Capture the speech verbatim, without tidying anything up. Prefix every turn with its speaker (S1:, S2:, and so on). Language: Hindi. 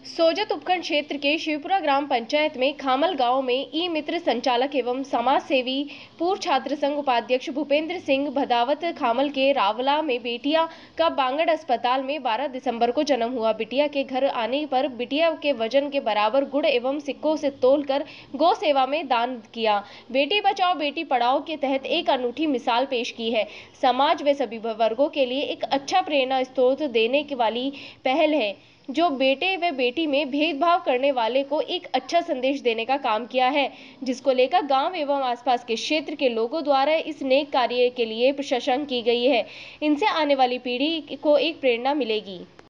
S1: सोजत उपखंड क्षेत्र के शिवपुरा ग्राम पंचायत में खामल गांव में ई मित्र संचालक एवं समाज सेवी पूर्व छात्र संघ उपाध्यक्ष भूपेंद्र सिंह भदावत खामल के रावला में बिटिया का बांगड़ अस्पताल में बारह दिसंबर को जन्म हुआ। बिटिया के घर आने पर बिटिया के वजन के बराबर गुड़ एवं सिक्कों से तोलकर गौ सेवा में दान किया। बेटी बचाओ बेटी पढ़ाओ के तहत एक अनूठी मिसाल पेश की है। समाज व सभी वर्गों के लिए एक अच्छा प्रेरणा स्रोत देने वाली पहल है, जो बेटे व बेटी में भेदभाव करने वाले को एक अच्छा संदेश देने का काम किया है, जिसको लेकर गांव एवं आसपास के क्षेत्र के लोगों द्वारा इस नेक कार्य के लिए प्रशंसा की गई है। इनसे आने वाली पीढ़ी को एक प्रेरणा मिलेगी।